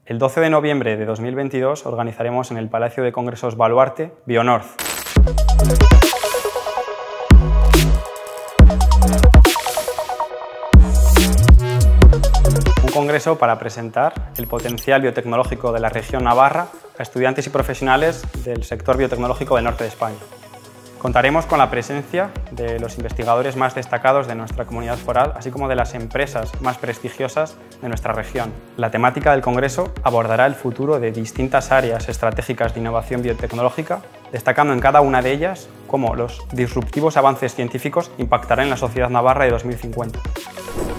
El 12 de noviembre de 2022 organizaremos en el Palacio de Congresos Baluarte Bionorth. Un congreso para presentar el potencial biotecnológico de la región navarra a estudiantes y profesionales del sector biotecnológico del norte de España. Contaremos con la presencia de los investigadores más destacados de nuestra comunidad foral, así como de las empresas más prestigiosas de nuestra región. La temática del congreso abordará el futuro de distintas áreas estratégicas de innovación biotecnológica, destacando en cada una de ellas cómo los disruptivos avances científicos impactarán en la sociedad navarra de 2050.